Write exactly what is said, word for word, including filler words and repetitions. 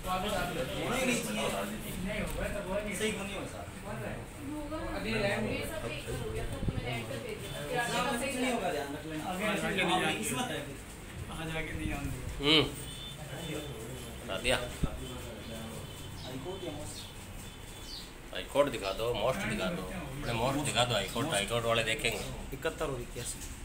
होना ही नहीं चाहिए, सही क्यों नहीं हो सर? अभी नहीं होगा, ध्यान रख लेना, किस्मत है आज आगे नहीं आऊंगा। हम्म बता दिया। हाई कोर्ट दिखा दो, मोस्ट दिखा दो, अपने मोस्ट दिखा दो, हाई कोर्ट हाई कोर्ट वाले देखेंगे। इकहत्तर और इक्यासी